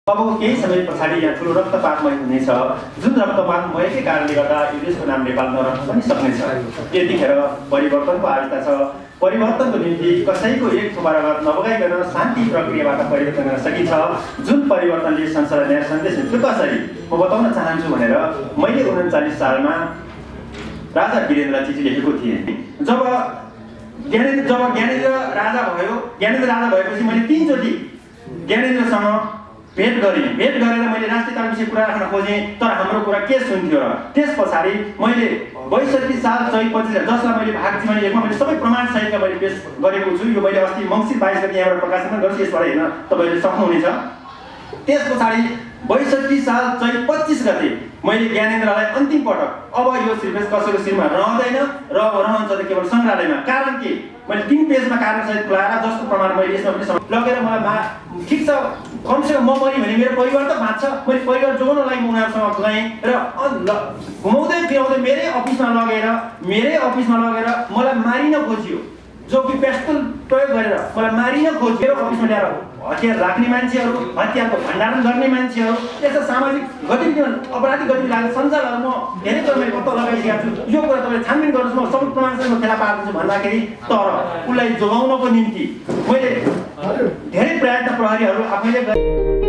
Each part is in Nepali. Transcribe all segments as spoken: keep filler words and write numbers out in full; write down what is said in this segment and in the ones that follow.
अबको केही समय पछाडि यहाँ ठुलो रक्तपातमय हुनेछ, जुन रक्तपात भएकै कारणले गर्दा यो देशको नाम नेपाल नरहन पनि सक्नेछ। यतिखेर परिवर्तनको आवश्यकता छ। परिवर्तनको निम्ति कसैको एक थोपा रगत नबगाइकन शान्ति प्रक्रियाबाट परिवर्तन गर्न सकिन्छ। जुन परिवर्तनले संसारलाई नयाँ सन्देश दिन्छ कसरी म बताउन चाहन्छु भनेर मैले उनन्चालिस सालमा राजा वीरेन्द्र चिठी लेखेको थिएँ। जब ज्ञानेन्द्र जब ज्ञानेन्द्र राजा भयो, ज्ञानेन्द्र राजा भएपछि मैले तीनचोटि ज्ञानेन्द्रसँग भेट गरेँ। भेट गरेर मैले राष्ट्रियता विषय कुरा राख्न खोजेँ, तर हाम्रो कुरा के सुन्थ्यो र त्यस पछाडि मैले बैसठी साल चैत पच्चिस जसलाई मैले भाग जीवनी एकमा मैले सबै प्रमाण सहितका मैले पेश गरेको छु। यो मैले अस्ति मङ्सिर बाइस गते यहाँबाट प्रकाशन गर्छु, यसबाट हेर्न तपाईँले सक्नुहुनेछ। त्यस पछाडि बैसठी साल चैत पच्चिस गते मैले ज्ञानेन्द्रलाई अन्तिम पटक अब यो श्रीपेश कसैको शिरमा रहँदैन र रहन्छ त केवल सङ्ग्रहालयमा। कारण के मैले तीन पेजमा कारण सहित खुलाएर जसको प्रमाण मैले यसमा पनि लगेर मलाई मा ठिक छ कमसेकम म मरि भने मेरो परिवार त बाँच्छ। मैले परिवार जोगाउनलाई उनीहरूसँग गएँ र घुमाउँदै फिराउँदै मेरै अफिसमा लगेर मेरै अफिसमा लगेर मलाई मारिन खोजियो। जो कि पेस्टल प्रयोग गरेर मलाई मारिन खोजियो। अफिसमा ल्याएर हतियार राख्ने मान्छेहरू, हतियारको भण्डारण गर्ने मान्छेहरू, यस्ता सामाजिक गतिविधि अपराधिक गतिविधि लाग्ने सञ्जालहरू म धेरै कुरा मैले पत्ता लगाइसकेको छु। यो कुरा तपाईँले छानबिन गर्नुहोस्, म सबै प्रमाणसँग फेला पार्दैछु भन्दाखेरि तर उसलाई जोगाउनको निम्ति मैले धेरै प्रयत्न प्रहरीहरू आफैले गरे।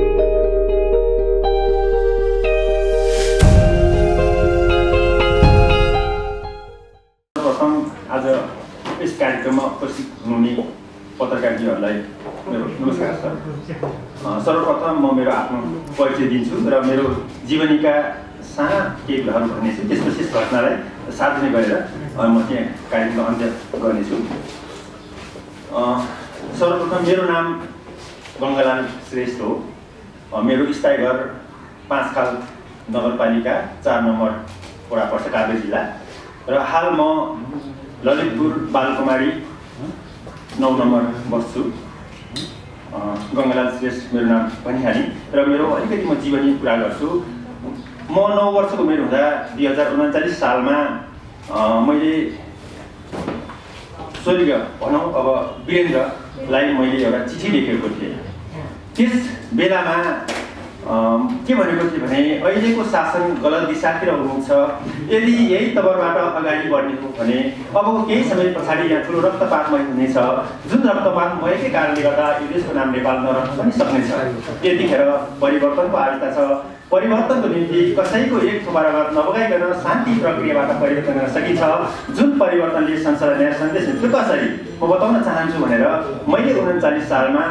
प्रथम आज यस कार्यक्रममा उपस्थित हुनुहुने पत्रकारजीहरूलाई मेरो नमस्कार सर। सर्वप्रथम म मेरो आफ्नो परिचय दिन्छु र मेरो जीवनीका साना केही कुराहरू भन्नेछु, त्यसपछि यस घटनालाई सार्वजनिक गरेर म त्यहाँ कार्यक्रमको अन्त्य गर्नेछु। सर्वप्रथम मेरो नाम गङ्गालाल श्रेष्ठ हो। मेरो स्थायी घर पाँचखाल नगरपालिका चार नम्बर वडा पर्छ काभ्रे जिल्ला र हाल म ललितपुर बालकुमारी नौ नम्बर बस्छु। गङ्गालाल श्रेष्ठ मेरो नाम भनिहालेँ र मेरो अलिकति म जीवनी कुरा गर्छु। म नौ वर्षको उमेर हुँदा दुई हजार उन्चालिस सालमा मैले स्वर्गीय भनौँ अब वीरेन्द्रलाई मैले एउटा चिठी लेखेको थिएँ। त्यस बेलामा के भनेको थिएँ भने अहिलेको शासन गलत दिशातिर हुनुहुन्छ, यदि यही तवरबाट अगाडि बढ्ने हो भने अबको केही समय पछाडि यहाँ ठुलो रक्तपातमय हुनेछ, जुन रक्तपात भएकै कारणले गर्दा यो देशको नाम नेपाल नरहन पनि सक्नेछ। यतिखेर परिवर्तनको आवश्यकता छ। परिवर्तनको निम्ति कसैको एक थोपा रगत नबगाइकन शान्ति प्रक्रियाबाट परिवर्तन गर्न सकिन्छ। जुन परिवर्तनले संसारलाई नयाँ सन्देश दिन्छ कसरी म बताउन चाहन्छु भनेर मैले उनन्चालिस सालमा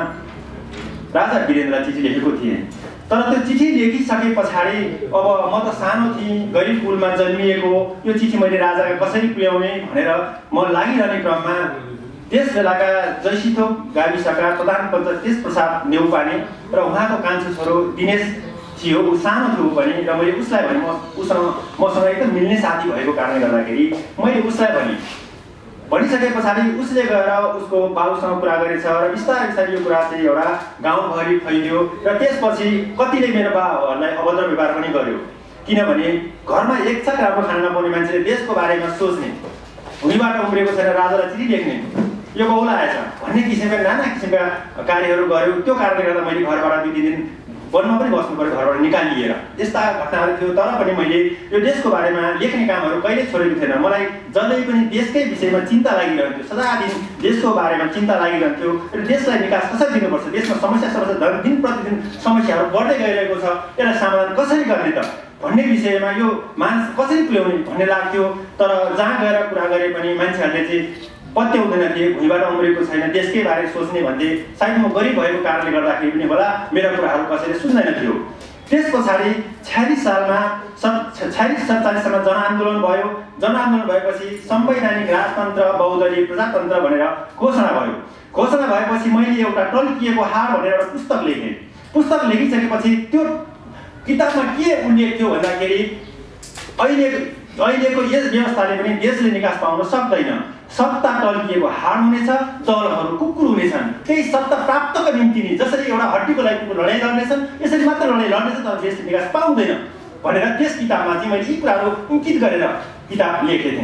राजा वीरेन्द्रलाई चिठी लेखेको थिएँ। तर त्यो चिठी लेखिसके पछाडि अब म त सानो थिएँ, गरिब कुलमा जन्मिएको, यो चिठी मैले राजालाई कसरी पुर्याउने भनेर म लागिरहने क्रममा त्यस बेलाका जयसिथोक गाविसका प्रधान पञ्चायत तेज प्रसाद नेउपाने र उहाँको कान्छो छोरो दिनेश थियो। ऊ सानो थियो पनि र मैले उसलाई भने म उसँग मसँग एकदम मिल्ने साथी भएको कारणले गर्दाखेरि मैले उसलाई भने भनिसके पछाडि उसले गएर उसको बाबुसँग कुरा गरेछ र बिस्तारै बिस्तारै यो कुरा चाहिँ एउटा गाउँभरि फैलियो र त्यसपछि कतिले मेरो बाबुहरूलाई अभद्र व्यवहार पनि गर्यो। किनभने घरमा एक छाक राम्रो खाना नपाउने मान्छेले देशको बारेमा सोच्ने, भूमिबाट उम्रेको छैन राजालाई चिठी लेख्ने, यो बहुला आएछ भन्ने किसिमका नाना किसिमका कार्यहरू गर्यो। त्यो कारणले गर्दा मैले घरबाट दुई दिन वनमा पनि बस्नु पऱ्यो, घरबाट निकालिएर यस्ता घटनाहरू थियो। तर पनि मैले यो देशको बारेमा लेख्ने कामहरू कहिले छोडेको थिएन। मलाई जसले पनि देशकै विषयमा चिन्ता लागिरहन्थ्यो, सदा दिन देशको बारेमा चिन्ता लागिरहन्थ्यो र देशलाई विकास कसरी दिनुपर्छ, देशमा समस्या समस्या दिन प्रतिदिन समस्याहरू बढ्दै गइरहेको छ, यसलाई समाधान कसरी गर्ने त भन्ने विषयमा यो मान्छे कसरी पुर्याउने भन्ने लाग्थ्यो। तर जहाँ गएर कुरा गरे पनि मान्छेहरूले चाहिँ पत्याउँदैन थिए, भुइँबाट उम्रेको छैन, देशकै बारे सोच्ने भन्थे। सायद म गरिब भएको कारणले गर्दाखेरि पनि होला मेरा कुराहरू कसैले सुन्दैन थियो। त्यस पछाडि छयालिस सालमा छयालिस सत्तालिस सालमा जनआन्दोलन भयो। जनआन्दोलन भएपछि संवैधानिक राजतन्त्र बहुदलीय प्रजातन्त्र भनेर घोषणा भयो। घोषणा भएपछि मैले एउटा टल्किएको हार भनेर एउटा पुस्तक लेखेँ। पुस्तक लेखिसकेपछि त्यो किताबमा के उल्लेख थियो भन्दाखेरि अहिले अहिलेको यस व्यवस्थाले पनि देशले निकास पाउन सक्दैन। सत्ता टल्किएको हार हुनेछ, दलहरू कुकुर हुनेछन्। केही सत्ता प्राप्तको निम्ति नि जसरी एउटा हड्डीको लागि कुकुर लडाइँ गर्नेछन्, यसरी मात्र लडाइँ लड्नेछ तर देशले निकास पाउँदैन भनेर त्यस किताबमा चाहिँ मैले यी कुराहरू अङ्कित गरेर किताब लेखेको थिएँ।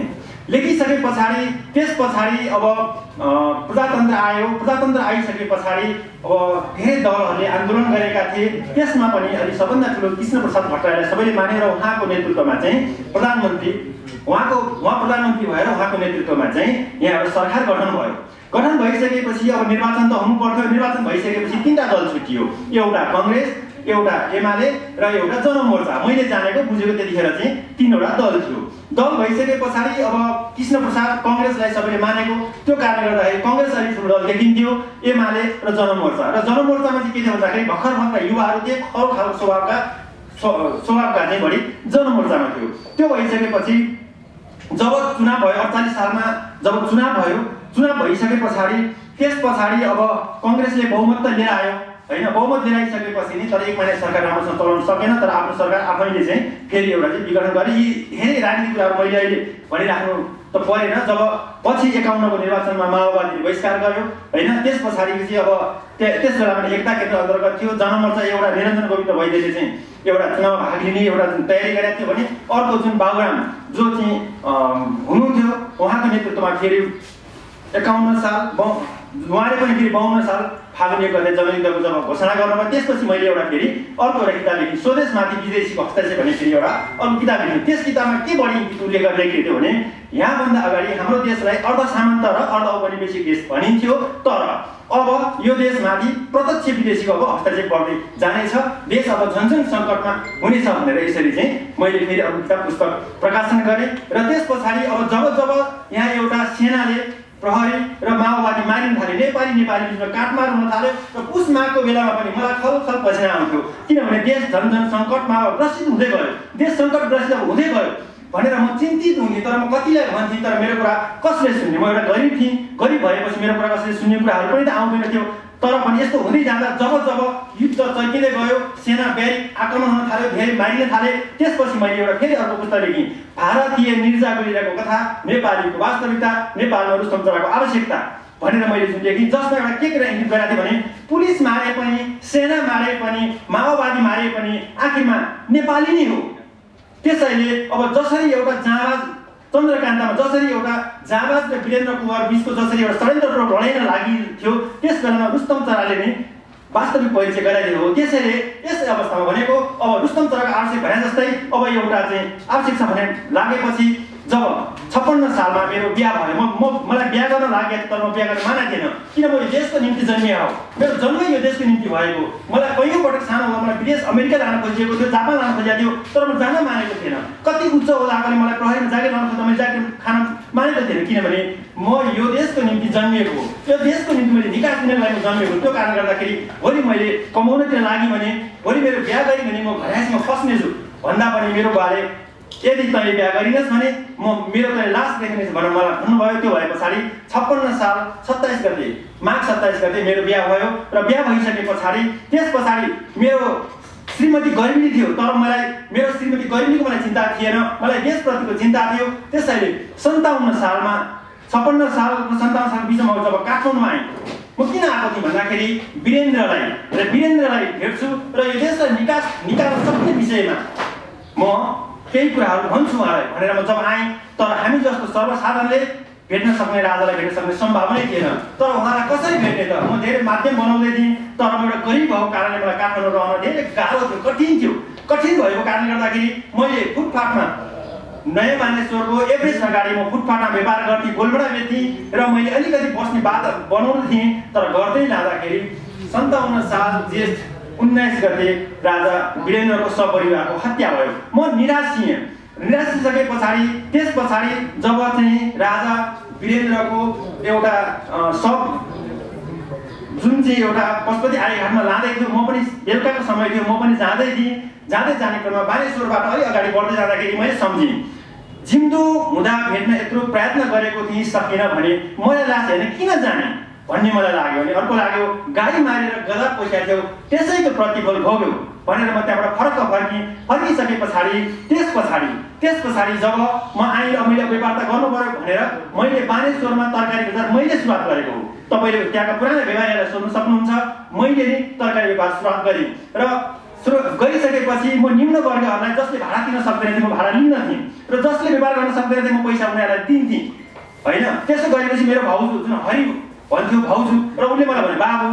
लेखिसके पछाडि त्यस पछाडि अब प्रजातन्त्र आयो। प्रजातन्त्र आइसके पछाडि अब धेरै दलहरूले आन्दोलन गरेका थिए। त्यसमा पनि अहिले सबभन्दा ठुलो कृष्णप्रसाद भट्टराईलाई सबैले माने र उहाँको नेतृत्वमा चाहिँ प्रधानमन्त्री उहाँको उहाँ प्रधानमन्त्री भएर उहाँको नेतृत्वमा चाहिँ यहाँ एउटा सरकार गठन भयो। गठन भइसकेपछि अब निर्वाचन त हुनु पर्थ्यो। निर्वाचन भइसकेपछि तीनटा दल छुटियो, एउटा कङ्ग्रेस, एउटा एमाले र एउटा जनमोर्चा। मैले जानेको बुझेको त्यतिखेर चाहिँ तीनवटा दल थियो। दल भइसके पछाडि अब कृष्णप्रसाद कङ्ग्रेसलाई सबैले मानेको, त्यो कारणले गर्दाखेरि कङ्ग्रेस अलि ठुलो दल देखिन्थ्यो, एमाले र जनमोर्चा। र जनमोर्चामा चाहिँ के थियो भन्दाखेरि भर्खर भर्खर युवाहरू थिए, खर खालको स्वभावका स्वभावका चाहिँ बढी जनमोर्चामा थियो। त्यो भइसकेपछि जब चुनाव भयो अडचालिस सालमा जब चुनाव भयो, चुनाव भइसके पछाडि त्यस पछाडि अब कङ्ग्रेसले बहुमत त लिएर आयो होइन। बहुमत लिएर आइसकेपछि नि तर एक महिना सरकार राम्रोसँग चलाउन सकेन। तर आफ्नो सरकार आफैले चाहिँ फेरि एउटा चाहिँ विघटन गरे। यी धेरै राजनीतिक कुराहरू मैले अहिले भनिराख्नु त परेन। जब पछि एकाउन्नको निर्वाचनमा माओवादीले बहिष्कार गर्यो होइन, त्यस पछाडि चाहिँ अब त्यस बेलामा एकता केन्द्र अन्तर्गत थियो। जनमोर्चा एउटा निरञ्जन गोविन्द वैद्यले चाहिँ एउटा चुनाव भाग लिने एउटा तयारी गरेको थियो भने अर्को जुन बाबुराम जो चाहिँ हुनुहुन्थ्यो उहाँको नेतृत्वमा फेरि एकाउन्न साल उहाँले पनि फेरि बाउन्न साल फागुन एक गते जनयुद्धको जब घोषणा गर्नुभयो। त्यसपछि मैले एउटा फेरि अर्को एउटा किताब लेखेँ, स्वदेशमाथि विदेशीको हस्तक्षेप भन्ने फेरि एउटा अर्को किताब लेखेँ। त्यस किताबमा के बढी उल्लेख गरेर लेखेको थियो भने यहाँभन्दा अगाडि हाम्रो देशलाई अर्ध सामन्त र अर्ध औपनिवेशिक देश भनिन्थ्यो, तर अब यो देशमाथि प्रत्यक्ष विदेशीको अब हस्तक्षेप बढ्दै जानेछ, देश अब झन्झन सङ्कटमा हुनेछ भनेर यसरी चाहिँ मैले फेरि अर्को किताब पुस्तक प्रकाशन गरेँ। र त्यस पछाडि अब जब जब यहाँ एउटा सेनाले प्रहरी र माओवादी मारिन थाले, नेपाली नेपाली बिचमा काटमार हुन थाल्यो र पुस माघको बेलामा पनि मलाई खल खल पसिना आउँथ्यो, किनभने देश झन्झन सङ्कटमा ग्रसित हुँदै गयो। देश सङ्कटग्रसित हुँदै गयो भनेर म चिन्तित हुन्थेँ। तर म कतिलाई भन्थेँ, तर मेरो कुरा कसले सुन्ने? म एउटा गरिब थिएँ, गरिब भएपछि मेरो कुरा कसले सुन्ने कुराहरू पनि त आउँदैन थियो। तर पनि यस्तो हुँदै जाँदा जब जब युद्ध चर्किँदै गयो, सेना ब्यारिक आक्रमण हुन थाल्यो, धेरै मारिन थाले, त्यसपछि मैले एउटा फेरि अर्को पुस्तक लेखेँ, भारतीय निर्जा गुलिराको कथा, नेपालीको वास्तविकता, नेपालमा रुस्तम चराको आवश्यकता भनेर मैले जुन लेखेँ, जसमा एउटा के कुरा इङ्गित गरेको थिएँ भने पुलिस मारे पनि, सेना मारे पनि, माओवादी मारे पनि आखिरमा नेपाली नै हो। त्यसैले अब जसरी एउटा जाँबाज चन्द्रकान्तमा जसरी एउटा जाँबाज र वीरेन्द्र कुँवर बिचको जसरी एउटा षड्यन्त्र लडाइन लागि थियो, त्यस बेलामा रुस्तम चराले नै वास्तविक परिचय गराइदिएको हो। त्यसैले यस अवस्थामा भनेको अब रुस्तम चराको आवश्यक भने जस्तै अब एउटा चाहिँ आवश्यक छ भने लागेपछि जब छप्पन्न सालमा मेरो बिहा भयो, म मलाई बिहा गर्न लागेको तर म बिहा गर्न मानेको थिएन, किन म यो देशको निम्ति जन्मिए हो, मेरो जन्मै यो देशको निम्ति भएको। मलाई कैयौँ पटक सानो हुँदा मलाई विदेश अमेरिका जान खोजिएको थियो, जापान जान खोजिएको थियो, तर म जान मानेको थिएन। कति उच्च हुँदाखेरि मलाई प्रहरीमा जागिर लाउनु खोज्दा मैले जागिर खान मानेको थिएन, किनभने म यो देशको निम्ति जन्मिएको हो, यो देशको निम्ति मैले निकास दिनको लागि जन्मिएको। त्यो कारणले गर्दाखेरि भोलि मैले कमाउनतिर लागि भने, भोलि मेरो बिहा गरेँ भने म घरैमा फस्नेछु भन्दा पनि मेरो बाले यदि तैँले बिहा गरिनस् भने म मेरो तैँले लास देख्नेछ भनेर मलाई भन्नुभयो। त्यो भए पछाडि छप्पन्न साल सत्ताइस गते माघ सत्ताइस गते मेरो बिहा भयो। र बिहा भइसके पछाडि त्यस पछाडि मेरो श्रीमती गरिबी थियो, तर मलाई मेरो श्रीमती गरिबीको मलाई चिन्ता थिएन, मलाई देशप्रतिको चिन्ता थियो। त्यसैले सन्ताउन्न सालमा छप्पन्न साल र सन्ताउन्न साल बिचमा जब काठमाडौँमा आएँ, म किन आएको थिएँ भन्दाखेरि वीरेन्द्रलाई र वीरेन्द्रलाई भेट्छु र यो देशलाई निकास निकाल्न सक्ने विषयमा म केही कुराहरू भन्छु उहाँलाई भनेर म जब आएँ। तर हामी जस्तो सर्वसाधारणले भेट्न सक्ने राजालाई भेट्न सक्ने सम्भावनै थिएन। तर उहाँलाई कसरी भेट्ने त? म धेरै माध्यम बनाउँदै थिएँ, तर म एउटा गरिब भएको कारणले मलाई काठमाडौँ रहन धेरै गाह्रो थियो, कठिन थियो। कठिन भएको कारणले गर्दाखेरि मैले फुटपाथमा नयाँ मानेश्वरको एभरेस्ट अगाडि म फुटपाथमा व्यापार गर्थेँ, गोलबडा बेच्थेँ र मैले अलिकति बस्ने बात बनाउँदै थिएँ। तर गर्दै लाँदाखेरि सन्ताउन्न साल जेठ उन्नाइस गते राजा वीरेन्द्रको सपरिवारको हत्या भयो। म निराश थिएँ। निराश थिसके पछाडि त्यस पछाडि जब चाहिँ राजा वीरेन्द्रको एउटा सब जुन चाहिँ एउटा पशुपति आर्यघाटमा लाँदै थियो, म पनि बेलुकाको समय थियो, म पनि जाँदै थिएँ। जाँदै जाने क्रममा बानेश्वरबाट अलि अगाडि बढ्दै जाँदाखेरि मैले सम्झेँ जिउँदो हुँदा भेट्न यत्रो प्रयत्न गरेको थिएँ, सकिनँ भने मलाई लाग्छ होइन किन जाने भन्ने मलाई लाग्यो। अनि अर्को लाग्यो गाडी मारेर गदा पैसा थियो, त्यसैको प्रतिफल भोग्यो भनेर म त्यहाँबाट फरक फर्केँ। फर्किसके पछाडि त्यस पछाडि त्यस पछाडि जब म आएँ र मैले व्यापार त गर्नु पऱ्यो भनेर मैले बानेश्वरमा तरकारी बजार मैले सुरुवात गरेको हो। तपाईँले त्यहाँका पुराना व्यापारीहरूलाई सोध्न सक्नुहुन्छ, मैले नै तरकारी व्यापार सुरुवात गरेँ। र सुरु गरिसकेपछि म निम्न वर्गहरूलाई जसले भाडा तिर्न सक्दैन थिएँ म भाडा लिन्न थिएँ र जसले व्यापार गर्न सक्दैन थिएँ म पैसा उनीहरूलाई दिन्थेँ होइन। त्यसो गरेपछि मेरो भाउजू जुन हरि भन्थ्यो भाउजू र उसले मलाई भने बाबु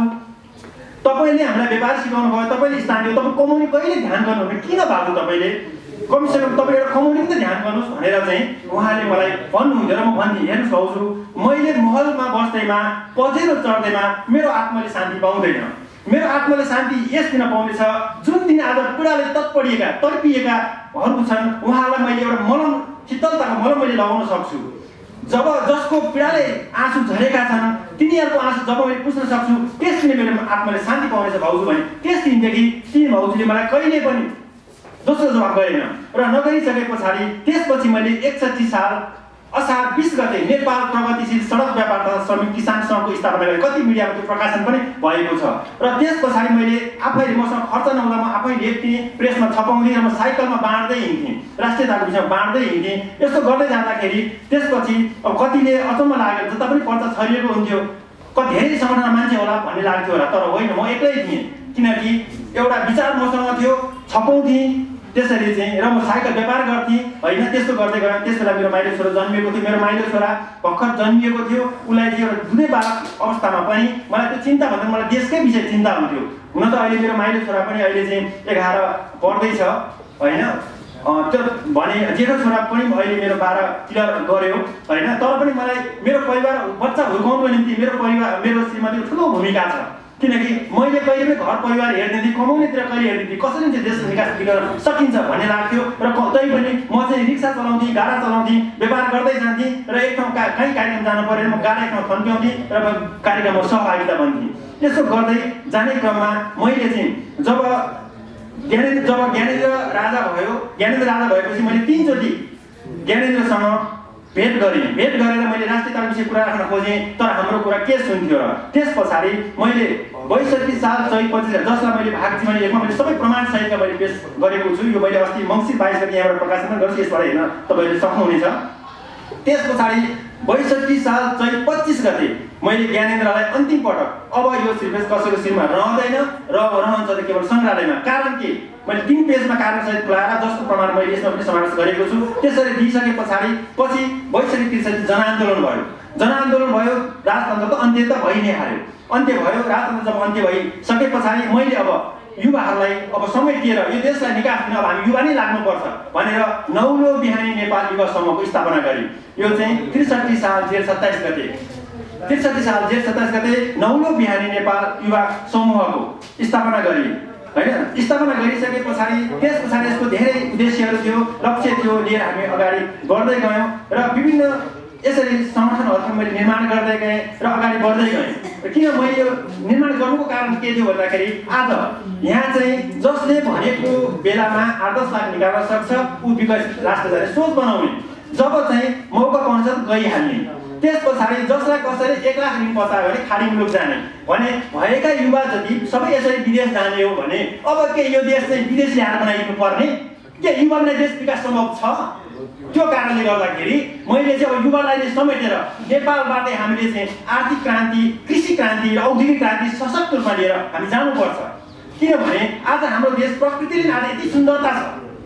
तपाईँले हामीलाई व्यापार सिकाउनु भयो, तपाईँले स्थानीय तपाईँ कमाउने कहिले ध्यान गर्नुहुन्न, किन बाबु तपाईँले कमसेकम तपाईँ एउटा कमाउने पनि ध्यान गर्नुहोस् भनेर चाहिँ उहाँले मलाई भन्नुहुन्थ्यो। र म भन्थेँ हेर्नुहोस् भाउजू मैले महलमा बस्दैमा पजेरो चढ्दैमा मेरो आत्माले शान्ति पाउँदैन। मेरो आत्माले शान्ति यस दिन पाउनेछ जुन दिन आज पीडाले तत्पडिएका तर्पिएकाहरू छन् उहाँलाई मैले एउटा मलम शीतलताको मलम मैले लगाउन सक्छु। जब जसको पीडाले आँसु झरेका छन् तिनीहरूको आँसु जब मैले पुस्न सक्छु त्यस दिन मेरो आत्माले शान्ति पाउनेछ भाउजू भने त्यस दिनदेखि ती भाउजूले मलाई कहिले पनि दोस्रो जवाब गरेन। र नगरिसके पछाडि त्यसपछि मैले एकसठी साल असार बीस गते नेपाल प्रगतिशील सडक व्यापार तथा श्रमिक किसान सङ्घको स्थापना गरेँ। कति मिडियामा त्यो प्रकाशन पनि भएको छ। र त्यस पछाडि मैले आफैले मसँग खर्च नहुँदा म आफै लेख्थेँ, प्रेसमा छपाउँथेँ र म साइकलमा बाँड्दै हिँड्थेँ, राष्ट्रियताको विषयमा बाँड्दै हिँड्थेँ। यस्तो गर्दै जाँदाखेरि त्यसपछि अब कतिले अचम्म लाग्यो जता पनि पर्चा छरिएको हुन्थ्यो, कति धेरै सङ्गठनमा मान्छे होला भन्ने लाग्थ्यो होला, तर होइन म एक्लै थिएँ किनकि एउटा विचार मसँग थियो, छपाउँथेँ त्यसरी चाहिँ र म साइकल व्यापार गर्थेँ होइन। त्यस्तो गर्दै गएँ। त्यस बेला मेरो माइलो छोरा जन्मिएको थियो, मेरो माइलो छोरा भर्खर जन्मिएको थियो, उसलाई चाहिँ एउटा दुधै बालक अवस्थामा पनि मलाई त्यो चिन्ता भन्दा मलाई देशकै विषय चिन्ता हुन्थ्यो। हुन त अहिले मेरो माइलो छोरा पनि अहिले चाहिँ एघार पढ्दैछ होइन, त्यो भने जेठो छोरा पनि अहिले मेरो बाह्रतिर गऱ्यो होइन। तर पनि मलाई मेरो परिवार बच्चा हुर्काउनुको निम्ति मेरो परिवार मेरो श्रीमतीको ठुलो भूमिका छ किनकि मैले कहिले पनि घर परिवार हेर्दिन्थेँ, कमाउनेतिर कहिले हेर्दिन्थेँ, कसरी चाहिँ देश विकास गर्न सकिन्छ भन्ने लाग्थ्यो। र तै पनि म चाहिँ रिक्सा चलाउँथेँ, गाडा चलाउँथेँ, व्यापार गर्दै जान्थेँ र एक ठाउँ का कहीँ कार्यक्रम जानु पऱ्यो म गाडा एक ठाउँ थन्क्याउँथेँ र कार्यक्रममा सहभागिता बन्थेँ। यसो गर्दै जाने क्रममा मैले चाहिँ जब ज्ञानेन्द्र जब ज्ञानेन्द्र राजा भयो, ज्ञानेन्द्र राजा भएपछि मैले तिनचोटि ज्ञानेन्द्रसँग भेट गरेँ। भेट गरेर मैले राष्ट्रियताको विषय कुरा राख्न खोजेँ तर हाम्रो कुरा के सुन्थ्यो र त्यस पछाडि मैले बैसठी साल चैत पच्चिस जसलाई मैले भाग जीवन एकमा मैले सबै प्रमाण सहितका मैले पेश गरेको छु। यो मैले अस्ति मङ्सिर बाइस गते यहाँबाट प्रकाशन पनि गर्छु, यसबाट हेर्न तपाईँले सक्नुहुनेछ। त्यस पछाडि बैसठी साल चैत पच्चिस गते मैले ज्ञानेन्द्रलाई अन्तिम पटक अब यो श्रीपेश कसैको शिरमा रहँदैन र रहन्छ त केवल सङ्ग्रहालयमा, कारण के मैले तीन पेजमा कारणसहित खुलाएर जसको प्रमाण मैले यसमा पनि समावेश गरेको छु। त्यसरी दिइसके पछाडि पछि बैसठी त्रिसठी जनआन्दोलन भयो। जनआन्दोलन भयो, राजतन्त्र त अन्त्य त भइ नै हाल्यो। अन्त्य भयो, राजतन्त्र जब अन्त्य भइसके पछाडि मैले अब युवाहरूलाई अब समेटिएर यो देशलाई निकास दिन अब हामी युवा नै लाग्नुपर्छ भनेर नौलो बिहानी नेपाल युवा समूहको स्थापना गरेँ। यो चाहिँ त्रिसठी साल जेठ सत्ताइस गते त्रिसठी साल जेठ सत्ताइस गते नौलो बिहानी नेपाल युवा समूहको स्थापना गरेँ होइन। स्थापना गरिसके पछाडि त्यस पछाडि यसको धेरै उद्देश्यहरू थियो, लक्ष्य थियो लिएर हामी अगाडि बढ्दै गयौँ र विभिन्न यसरी सङ्गठनहरूको मैले निर्माण गर्दै गएँ र अगाडि बढ्दै गएँ। र किन मैले यो निर्माण गर्नुको कारण के थियो भन्दाखेरि आज यहाँ चाहिँ जसले भनेको बेलामा आठ दस लाख निकाल्न सक्छ ऊ विकसित राष्ट्र जाने सोच बनाउने, जब चाहिँ मौका पाउँछ गइहाल्ने, त्यस पछाडि जसलाई कसैले एक लाख ऋण पचायो भने खाडी मुलुक जाने भने भएका युवा जति सबै यसरी विदेश जाने हो भने अब के यो देश चाहिँ विदेश ल्याएर बनाइदिनु पर्ने, के युवालाई देश विकास सम्भव छ? त्यो कारणले गर्दाखेरि मैले चाहिँ अब युवालाई समेटेर नेपालबाटै हामीले चाहिँ आर्थिक क्रान्ति, कृषि क्रान्ति र औद्योगिक क्रान्ति सशक्त रूपमा लिएर हामी जानुपर्छ। किनभने आज हाम्रो देश प्रकृतिले आज यति सुन्दरता छ,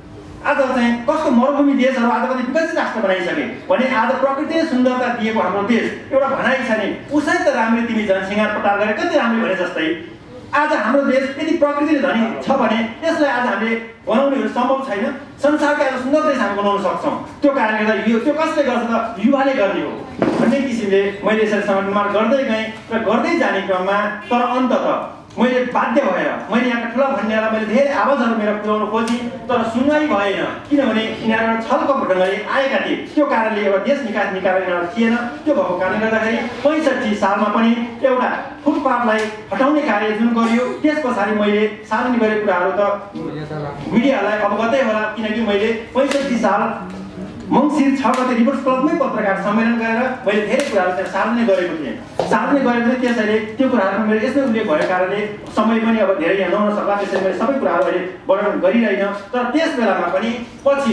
आज चाहिँ कस्तो मरुभूमि देशहरू आज कति विकसित राष्ट्र बनाइसके भने आज प्रकृतिले सुन्दरता दिएको हाम्रो देश एउटा भनाइ छ नि उसै त राम्ररी तिमी जनसिंगार पटार गरे कति राम्रो भने जस्तै आज हाम्रो देश यदि प्रकृतिले धनी छ भने यसलाई आज हामीले बनाउनेहरू सम्भव छैन। संसारका आज सुन्दर देश हामी बनाउन सक्छौँ। त्यो कारणले गर्दा यो त्यो कसले गर्छ त युवाले गर्ने हो भन्ने किसिमले मैले यसरी निर्माण गर्दै गएँ र गर्दै जाने क्रममा तर अन्ततः मैले बाध्य भएर मैले यहाँका ठुला भन्नेहरूलाई मैले धेरै आवाजहरू मेरो पुर्याउन खोजेँ तर सुनवाई भएन किनभने यिनीहरू छलकपट गरी आएका थिए। त्यो कारणले एउटा देश निकास निकाल्न यिनीहरू थिएन। त्यो भएको कारणले गर्दाखेरि पैँसठी सालमा पनि एउटा फुटपाथलाई हटाउने कार्य जुन गरियो त्यस पछाडि मैले सार्वजनिक गरेको कुराहरू त मिडियालाई अवगतै होला किनकि मैले पैँसठी साल मङ्सिर छ गते रिपोर्ट्स क्लबमै पत्रकार सम्मेलन गरेर मैले धेरै कुराहरू त्यहाँ सार्वजनिक गरेको थिएँ सार्वजनिक गरेको थिएँ त्यसैले त्यो कुराहरू मेरो यसमै उल्लेख भएको कारणले समय पनि अब धेरै यहाँ नहुन सक्ला त्यसैले मैले सबै कुराहरू अहिले वर्णन गरिरहेन। तर त्यस बेलामा पनि पछि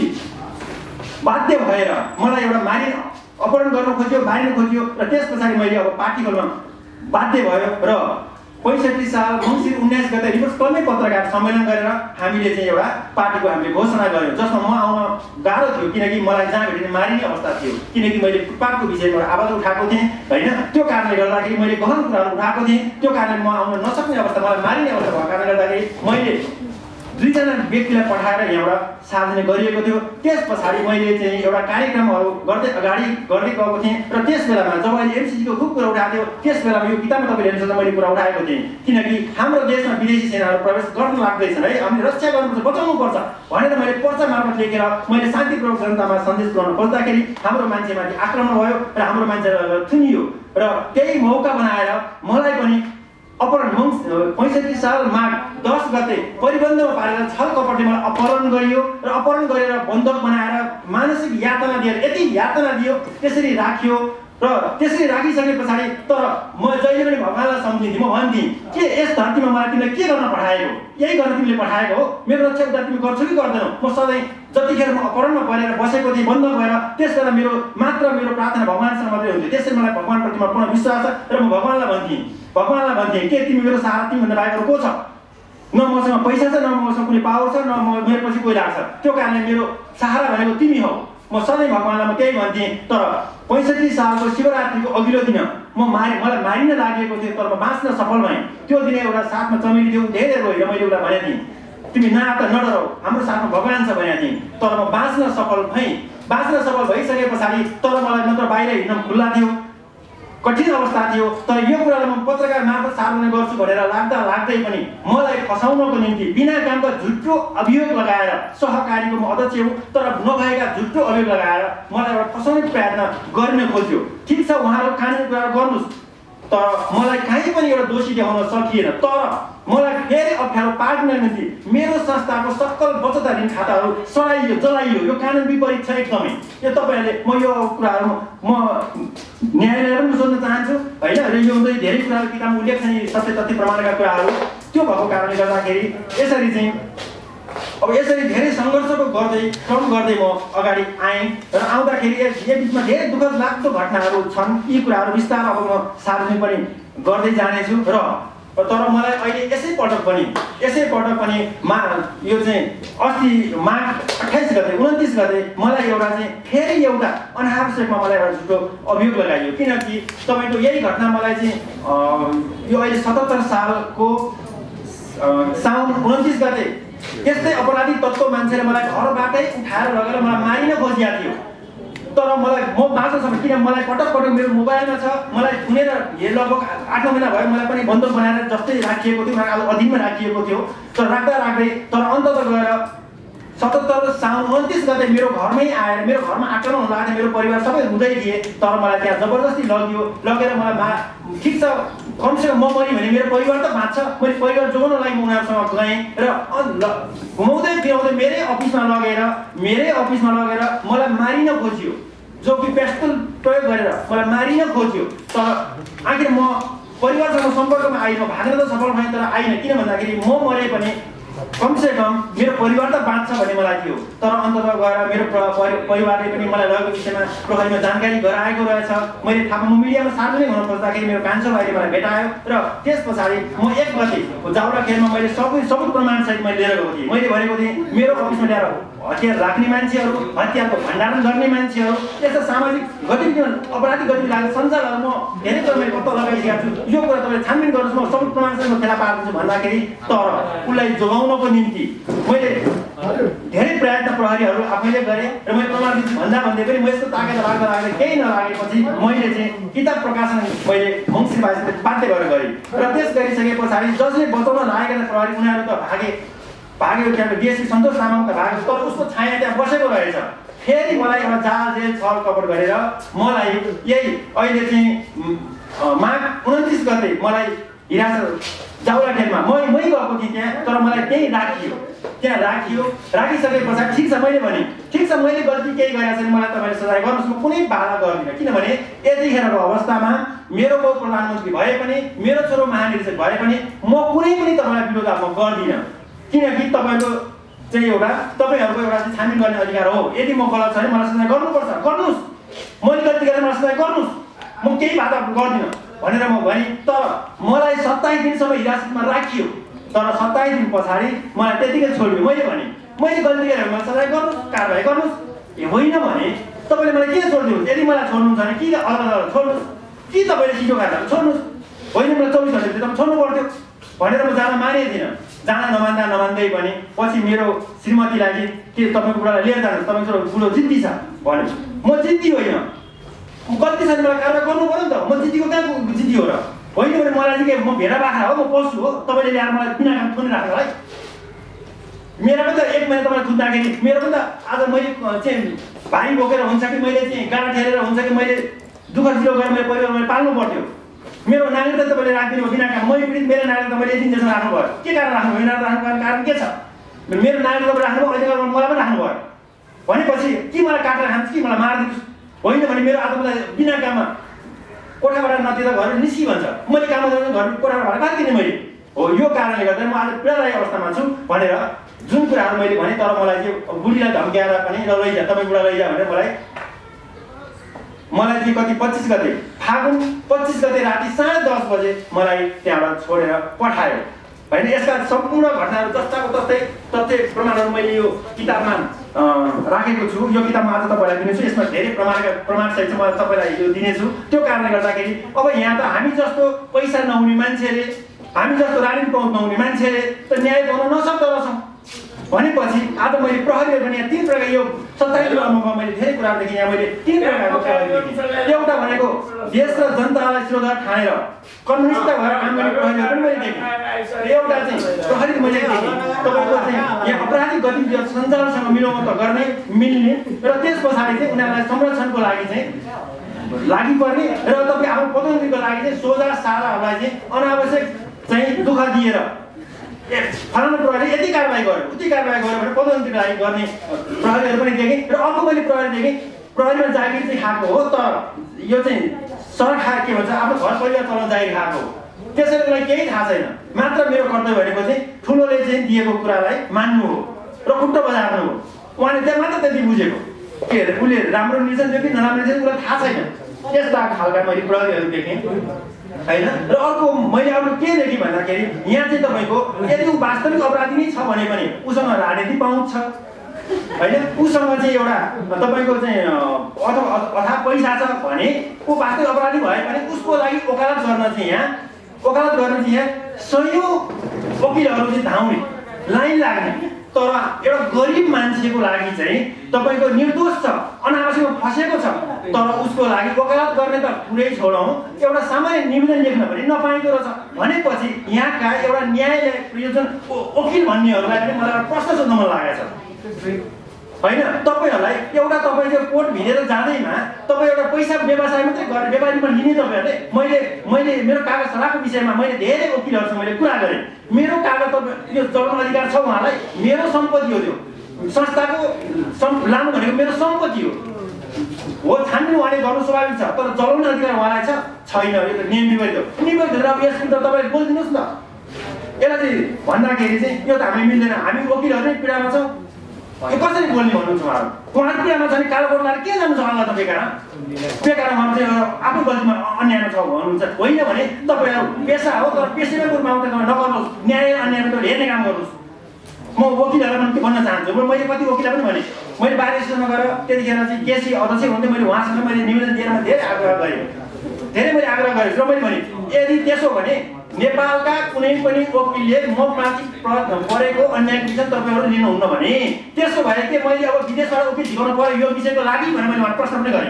बाध्य भएर मलाई एउटा मारि अपहरण गर्न खोज्यो, मारिन खोज्यो र त्यस पछाडि मैले अब पार्टीकोमा बाध्य भयो र पैँसठी साल मङ्सिर उन्नाइस गते रिपोर्ट्स क्लबमै पत्रकार सम्मेलन गरेर हामीले चाहिँ एउटा पार्टीको हामीले घोषणा गऱ्यौँ, जसमा म आउन गाह्रो थियो किनकि मलाई जहाँ भेटिने मारिने अवस्था थियो, किनकि मैले फुटपाथको विषयमा आवाज उठाएको थिएँ होइन। त्यो कारणले गर्दाखेरि मैले गहन कुराहरू उठाएको थिएँ, त्यो कारणले म आउन नसक्ने अवस्था, मलाई मारिने अवस्था भएको कारणले गर्दाखेरि मैले दुईजना व्यक्तिलाई पठाएर यहाँबाट सार्वजनिक गरिएको थियो। त्यस पछाडि मैले चाहिँ एउटा कार्यक्रमहरू गर्दै अगाडि गर्दै गएको थिएँ र त्यस बेलामा जब अहिले एमसिसीको खुब कुरा उठाएको थियो त्यस बेलामा यो किताबमा तपाईँले हेर्नु सक्दा मैले कुरा उठाएको थिएँ, किनकि हाम्रो देशमा विदेशी सेनाहरू प्रवेश गर्न लाग्दैछन् है, हामीले रक्षा गर्नुपर्छ, बचाउनुपर्छ भनेर मैले पर्चा मार्फत लेखेर मैले शान्तिपूर्वक जनतामा सन्देश पुर्याउन खोज्दाखेरि हाम्रो मान्छेमाथि आक्रमण भयो र हाम्रो मान्छेलाई थुनियो र त्यही मौका बनाएर मलाई पनि अपहरण मङ्स पैँसठी साल माघ दस गते परिबन्धमा पारेर छल कपटले मलाई अपहरण गरियो र अपहरण गरेर बन्धक बनाएर मानसिक यातना दिएर यति यातना दियो, त्यसरी राखियो र त्यसरी राखिसके पछाडि तर म जहिले पनि भगवान्लाई सम्झिन्थेँ, म भन्थेँ के यस धरतीमा मलाई तिमीले के गर्न पठाएको, यही गर्न तिमीले पठाएको हो, मेरो रक्षा उद्धार तिमी गर्छौ कि गर्दैनौ। म सधैँ जतिखेर म अपहरणमा परेर बसेको थिएँ बन्द भएर त्यस बेला मेरो मात्र मेरो प्रार्थना भगवान्सँग मात्रै हुन्थ्यो, त्यसरी मलाई भगवान्प्रतिमा पूर्ण विश्वास छ र म भगवान्लाई भन्थेँ भगवान्लाई भन्थेँ के तिमी मेरो सहारा तिमीभन्दा बाहिर को छ, न मसँग पैसा छ न मसँग कुनै पावर छ न मेरो पछि कोही लाग्छ, त्यो कारणले मेरो सहारा भनेको तिमी हौ। म सधैँ भगवान्लाई म त्यही भन्थेँ। तर पैँसठी सालको शिवरात्रिको अघिल्लो दिन म मारि मलाई मारिन लागेको थियो, तर म बाँच्न सफल भएँ। त्यो दिन एउटा साथमा चमेली थियो, धेरै रोएर मैले उसलाई भनेको थिएँ तिमी नआत नडराउ, हाम्रो साथमा भगवान् छ भनेको थिएँ। तर म बाँच्न सफल भएँ। बाँच्न सफल भइसके पछाडि तर मलाई नत्र बाहिर हिँड्न खुल्ला थियो, कठिन अवस्था थियो, तर यो कुरालाई म पत्रकार मार्फत सार्वजनिक गर्छु भनेर लाग्दा लाग्दै पनि मलाई फसाउनको निम्ति बिना कामका झुटो अभियोग लगाएर सहकारीको म अध्यक्ष हुँ तर नभएका झुटो अभियोग लगाएर मलाई एउटा फसाउने प्रयत्न गर्न खोज्यो। ठिक छ, उहाँहरू कानुनी कुरा गर्नुहोस्, तर मलाई कहीँ पनि एउटा दोषी देखाउन सकिएन। तर मलाई फेरि अप्ठ्यारो पार्न निम्ति मेरो संस्थाको सकल बचत ऋण खाताहरू सडाइयो, जलाइयो। यो कानुन विपरीत छ एकदमै। यो तपाईँहरूले म यो कुराहरू म न्यायालयमा पनि सोध्न चाहन्छु होइन। र यो धेरै कुराहरू किताबमा उल्लेख छ नि सत्य तथ्य प्रमाणका कुराहरू, त्यो भएको कारणले गर्दाखेरि यसरी चाहिँ अब यसरी धेरै सङ्घर्षको गर्दै क्रम गर्दै म अगाडि आएँ र आउँदाखेरि यस बिचमा धेरै दुःखद लाग्दो घटनाहरू छन्। यी कुराहरू बिस्तारै अब म सार्वजनिक पनि गर्दै जानेछु। र तर मलाई अहिले यसै पटक पनि यसै पटक पनि मा यो चाहिँ अस्ति माघ अट्ठाइस गते उन्तिस गते मलाई एउटा चाहिँ फेरि एउटा अनावश्यकमा मलाई एउटा झुटो अभियोग लगाइयो, किनकि तपाईँको यही घटना मलाई चाहिँ यो अहिले सतहत्तर सालको साउन उन्तिस गते यस्तै अपराधिक तत्त्व मान्छेले मलाई घरबाटै उठाएर लगेर मलाई मारिन खोजिएको थियो। तर मलाई म बाँच्न सक्छु किन मलाई पटक पटक मेरो मोबाइलमा छ, मलाई थुनेर हे लगभग आठ नौ महिना भयो मलाई पनि बन्धक बनाएर जस्तै राखिएको थियो, मलाई अधीनमा राखिएको थियो। तर राख्दा राख्दै तर अन्तत गएर सतहत्तर साउन उन्तिस गते मेरो घरमै आएर मेरो घरमा आक्रमण हुन लाग्दा मेरो परिवार सबै हुँदै थिए, तर मलाई त्यहाँ जबरजस्ती लगियो। लगेर मलाई मा ठिक छ कमसेकम म मरि भने मेरो परिवार त बाँच्छ, मैले परिवार जोगाउनको लागि म उनीहरूसँग गएँ र घुमाउँदै फिराउँदै मेरै अफिसमा लगेर मेरै अफिसमा लगेर मलाई मारिन खोजियो, जो कि पेस्टल प्रयोग गरेर मलाई मारिन खोज्यो। तर आखिर म परिवारसँग सम्पर्कमा आएँ, म भाग्न त सफल भएँ तर आइनँ, किन भन्दाखेरि म मरे पनि कमसेकम मेरो परिवार त बाँच्छ भन्ने मलाई थियो। तर अन्ततः गएर मेरो परिवारले पनि मलाई लगेको विषयमा प्रहरीमा जानकारी गराएको रहेछ। मैले थाहा म मिडियामा सार्वजनिक हुन खोज्दाखेरि मेरो कान्छो भाइले मलाई भेटायो र त्यस पछाडि म एक गते जाउराखेलमा मैले सबै सबुत प्रमाणसहित मैले लिएर गएको थिएँ। मैले भनेको थिएँ मेरो अफिसमा ल्याएर हतियार राख्ने मान्छेहरू, हतियारको भण्डारण गर्ने मान्छेहरू, यस्ता सामाजिक गतिविधि अपराधिक गतिविधि लाग्ने सञ्जालहरू म धेरै कुरा मैले पत्ता लगाइसकेको छु, यो कुरा तपाईँले छानबिन गर्नुहोस्, म सबुत प्रमाणसहित म फेला पार्दैछु भन्दाखेरि तर उसलाई जोगाउनको निम्ति मैले धेरै प्रयत्न प्रहरीहरू आफैले गरेँ र मैले प्रमाण दिन्छु भन्दा भन्दै पनि म यस्तो ताकेर लाग्दा लाग्दै केही नलागेपछि मैले चाहिँ किताब प्रकाशन मैले मङ्सिर बाइसले बाध्य गरेर गरेँ। र त्यस गरिसके पछाडि जसले बचाउन लागेका प्रहरी उनीहरू त भागे भाग्यो त्यहाँको डिएसपी सन्तोष तामाङ त भाग्यो, तर उसको छाया त्यहाँ बसेको रहेछ। फेरि मलाई एउटा जाल जेल छल कपट गरेर मलाई यही अहिले चाहिँ माघ उन्तिस गते मलाई हिरासत जाउराखेलमा मै मै गएको थिएँ त्यहाँ, तर मलाई त्यहीँ राखियो त्यहाँ राखियो राखिसके पछाडि ठिक छ मैले भने ठिक छ मैले गल्ती केही गरेको छैन, मलाई तपाईँले सजाय गर्नुहोस्, म कुनै बाधा गर्दिनँ। किनभने यतिखेरको अवस्थामा मेरो बाउ प्रधानमन्त्री भए पनि मेरो छोरो महानिर्देशक भए पनि म कुनै पनि तपाईँलाई विरोधात्मक गर्दिनँ, किनकि तपाईँको चाहिँ एउटा तपाईँहरूको एउटा चाहिँ छानबिन गर्ने अधिकार हो। यदि म गलत छ भने मलाई सजाय गर्नुपर्छ, गर्नुहोस्, मैले गल्ती गरेर मलाई सजाय गर्नुहोस्, म केही बाधा गर्दिनँ। भनेर म भने तर मलाई सत्ताइस दिनसम्म हिरासतमा राखियो तर सत्ताइस दिन पछाडि मलाई त्यतिकै छोड्यो मैले भने मैले गल्ती गरेर मलाई सजाय गर्नुहोस् कारबाही गर्नुहोस् ए होइन भने तपाईँले मलाई किन छोडिदिनुहोस् यदि मलाई छोड्नुहुन्छ भने कि अलग छोड्नुहोस् कि तपाईँले छिटो काट्दा छोड्नुहोस् होइन मलाई चौबिस घन्टाभित्र तपाईँ छोड्नु पर्थ्यो भनेर म जान मानेको थिइनँ जान नमान्दा नमान्दै पनि पछि मेरो श्रीमतीलाई चाहिँ के तपाईँको बुढालाई लिएर जानुहोस् तपाईँको बुढो जिद्दी छ भन्यो म जिद्दी होइन गल्ती छ भने मलाई कारबाही गर्नु पऱ्यो नि त म जिद्दीको कहाँ जिद्दी हो र होइन भने मलाई चाहिँ के म भेडा बाख्रा हो म पशु हो तपाईँले ल्याएर मलाई बिना काम थुनिराख्नु है मेरो पनि त एक महिना तपाईँलाई थुन्दाखेरि मेरो पनि त आज मैले चाहिँ भारी बोकेर हुन्छ कि मैले चाहिँ गाडा ठेलेर हुन्छ कि मैले दुःख जिरो गरेर मेरो परिवार मैले पाल्नु पर्थ्यो मेरो नागरिकता तपाईँले राखिदिनु बिना काम मैले पीडित मेरो नागरिकता मैले यति दिनसम्म राख्नु भयो के कारण राख्नु भयो राख्नु कारण के छ मेरो नागरिकता राख्नु भयो अहिले मलाई पनि राख्नु भयो भनेपछि कि मलाई काटेर खान्छ कि मलाई मारिदिनुहोस् होइन भने मेरो आज मलाई बिना काममा कोठाबाट नदिँदा घर निस्कि भन्छ मैले काम गर्नु घर कोठाबाट भाडा काटिदिने मैले हो यो कारणले गर्दा म आज पीडादायी अवस्थामा छु भनेर जुन कुराहरू मैले भने तर मलाई चाहिँ बुढीलाई धम्क्याएर पनि ल लैजा तपाईँ बुढा लैजा भनेर मलाई मलाई चाहिँ कति पच्चिस गते फागुन पच्चिस गते राति साढे दस बजे मलाई त्यहाँबाट छोडेर पठायो होइन यसका सम्पूर्ण घटनाहरू जस्ताको तस्तै तथ्य प्रमाणहरू मैले यो किताबमा राखेको छु यो किताबमा आज तपाईँलाई दिनेछु यसमा धेरै प्रमाणका प्रमाणसहित चाहिँ म तपाईँलाई यो दिनेछु त्यो कारणले गर्दाखेरि अब यहाँ त हामी जस्तो पैसा नहुने मान्छेले हामी जस्तो राजनीति पहुँच नहुने मान्छेले त न्याय पाउन नसक्दो रहेछौँ भनेपछि आज मैले प्रहरीहरू पनि यहाँ तीन प्रकार यो सत्ताइस अनुभवमा मैले धेरै कुराहरू देखेँ यहाँ मैले तीन प्रकारको प्रहरी देखेँ एउटा भनेको देश र जनतालाई श्रोता ठानेर कम्युनिस्ट भएर काम गर्ने प्रहरीहरू पनि मैले देखेँ एउटा चाहिँ प्रहरी मैले देखेँ तपाईँको चाहिँ यहाँ अपराधिक गतिविधिहरू सञ्चालनसँग मिलाउन गर्ने मिल्ने र त्यस पछाडि चाहिँ उनीहरूलाई संरक्षणको लागि चाहिँ लागि पर्ने र तपाईँ आफ्नो पदोन्नतिको लागि चाहिँ सोझा साराहरूलाई चाहिँ अनावश्यक चाहिँ दुःख दिएर फलानु प्रहरी यति कारबाही गर्यो उति कारबाही गर्यो भने पदोन्नतिको लागि गर्ने प्रहरीहरू पनि देखेँ र अर्को मैले प्रहरी देखेँ प्रहरीमा जागिर चाहिँ खाएको हो तर यो चाहिँ सरकार के भन्छ आफ्नो घर परिवार चलाउन जागिर खाएको हो त्यसैले मलाई केही थाहा छैन मात्र मेरो कर्तव्य भनेको चाहिँ ठुलोले चाहिँ दिएको कुरालाई मान्नु हो र खुट्टा बजार्नु हो उहाँले त्यहाँ मात्र त्यति बुझेको के अरे उसले राम्रो निर्देशन दियो कि नराम्रो निर्देशन उसलाई थाहा छैन यस्ता खालका मैले प्रहरीहरू देखेँ होइन र अर्को मैले अरू के देखेँ भन्दाखेरि यहाँ चाहिँ तपाईँको यदि ऊ वास्तविक अपराधी नै छ भने पनि उसँग राजनीति पहुँच छ होइन उसँग चाहिँ एउटा तपाईँको चाहिँ अथवा अथवा पैसा छ भने ऊ वास्तविक अपराधी भयो भने उसको लागि वकालत गर्न चाहिँ यहाँ वकालत गर्न चाहिँ यहाँ सयौँ वकिलहरू चाहिँ धाउने लाइन लाग्ने तर एउटा गरिब मान्छेको लागि चाहिँ तपाईँको निर्दोष छ अनावश्यक फसेको छ तर उसको लागि वकालत गर्ने त पुरै छोडौँ एउटा सामान्य निवेदन लेख्न पनि नपाएको रहेछ भनेपछि यहाँका एउटा न्यायालय प्रयोजन वकिल भन्नेहरूलाई पनि मलाई प्रश्न सोध्न मन लागेको छ होइन तपाईँहरूलाई एउटा तपाईँ चाहिँ कोर्ट भिडेर जाँदैमा तपाईँ एउटा पैसा व्यवसाय मात्रै गरेर व्यापारीमा लिने तपाईँहरूले मैले मैले मेरो कागज सराको विषयमा मैले धेरै वकिलहरूसँग मैले कुरा गरेँ मेरो कागज तपाईँ यो चलाउन अधिकार छ उहाँलाई मेरो सम्पत्ति हो त्यो संस्थाको लानु भनेको मेरो सम्पत्ति हो हो छान्ने उहाँले गर्नु स्वाभाविक छ तर चलाउने अधिकार उहाँलाई छ छैन यो त नियम विपरीत हो विपरीत अब यसको त तपाईँले बोलिदिनुहोस् न यसलाई चाहिँ भन्दाखेरि चाहिँ यो त हामीले मिल्दैन हामी वकिलहरू नै पीडामा छौँ यो कसरी बोल्ने भन्नुहुन्छ उहाँहरू उहाँहरू पीडामा छ भने कालो कोट लगाएर के जानु छ होला त बेकार बेकार उहाँहरू चाहिँ आफ्नो गल्तीमा अन्यायमा छ भन्नुहुन्छ होइन भने तपाईँहरू पेसा हो तर पेसाकै रूपमा मात्रै तपाईँ नगर्नुहोस् न्याय अन्यायमा तपाईँ हेर्ने काम गर्नुहोस् म वकिलहरूलाई पनि के भन्न चाहन्छु मैले कति वकिललाई पनि भने मैले बाह्र स्टेसनमा गएर त्यतिखेर चाहिँ केसी अध्यक्ष हुन्थ्यो मैले उहाँसँग मैले निवेदन दिएर धेरै आग्रह गरेँ धेरै मैले आग्रह गरेँ र मैले भने यदि त्यसो भने नेपालका कुनै पनि वकिलले म माथि परेको अन्यायको विषय तपाईँहरू लिनुहुन्न भने त्यसो भए के मैले अब विदेशबाट वकिल झिकाउनु पर्यो यो विषयको लागि भनेर मैले उहाँलाई प्रश्न पनि गरेँ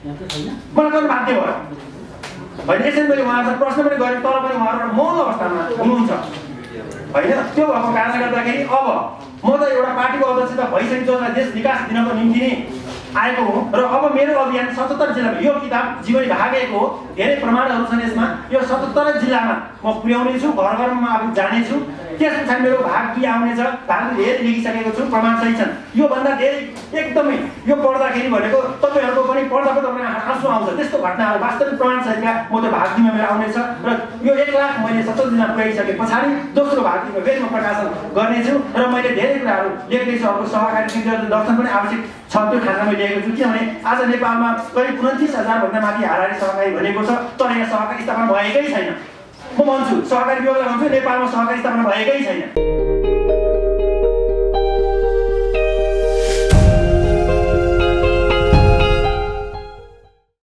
मलाई गर्नु बाध्य भयो होइन यसरी मैले उहाँहरूलाई प्रश्न पनि गरेँ तर पनि उहाँहरू मौन अवस्थामा हुनुहुन्छ होइन त्यो भएको कारणले गर्दाखेरि अब म त एउटा पार्टीको अध्यक्ष त भइसकेको जसलाई देश विकास दिनको निम्ति नै आएको हो र अब मेरो अभियान सतहत्तर जिल्लामा यो किताब जीवनी भागेको हो धेरै प्रमाणहरू छन् यसमा यो सतहत्तर जिल्लामा म पुर्याउने छु घर घरमा अब जानेछु त्यस पछाडि मेरो भाग दुई आउनेछ, भाग दुई धेरै लेखिसकेको छु, प्रमाण सही छन्। योभन्दा धेरै एकदमै यो पढ्दाखेरि भनेको तपाईँहरूको पनि पढ्दा पनि तपाईँलाई आँसु आउँछ, त्यस्तो घटनाहरू वास्तविक प्रमाण सहितका म त्यो भाग दुईमा मेरो आउनेछ र यो एक लाख मैले सत्तर दिनमा पुर्याइसके पछाडि दोस्रो भाग दुईमा फेरि म प्रकाशन गर्नेछु र मैले धेरै कुराहरू लेख्दैछु। अर्को सहकारी कृषि दर्शन पनि आवश्यक छ, त्यो खातामा ल्याएको छु। किनभने आज नेपालमा करिब उन्तिस हजारभन्दा माथि हाराहारी सहकारी भनेको छ, तर यहाँ सहकारी स्थापना भएकै छैन। म भन्छु सहकारी विभागलाई भन्छु नेपालमा सहकारी स्थापना भएकै छैन।